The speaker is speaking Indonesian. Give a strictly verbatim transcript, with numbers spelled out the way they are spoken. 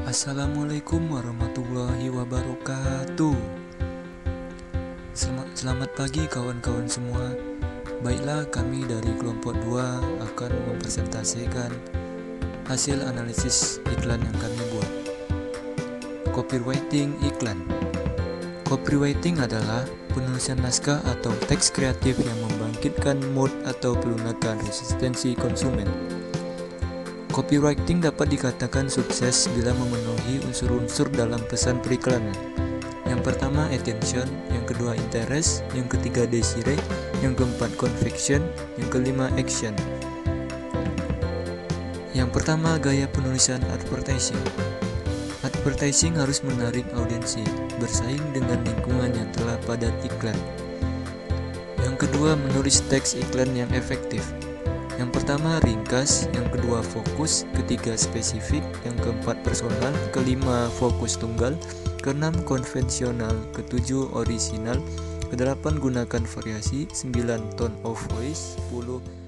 Assalamualaikum warahmatullahi wabarakatuh. Selamat, selamat pagi kawan-kawan semua. Baiklah, kami dari kelompok dua akan mempresentasikan hasil analisis iklan yang kami buat. Copywriting iklan. Copywriting adalah penulisan naskah atau teks kreatif yang membangkitkan mood atau pelunakan resistensi konsumen. Copywriting dapat dikatakan sukses bila memenuhi unsur-unsur dalam pesan periklanan. Yang pertama attention, yang kedua interest, yang ketiga desire, yang keempat conviction, yang kelima action. Yang pertama, gaya penulisan advertising. Advertising harus menarik audiensi, bersaing dengan lingkungan yang telah padat iklan. Yang kedua, menulis teks iklan yang efektif. Yang pertama ringkas, yang kedua fokus, ketiga spesifik, yang keempat personal, kelima fokus tunggal, keenam konvensional, ketujuh orisinal, kedelapan gunakan variasi, sembilan tone of voice, sepuluh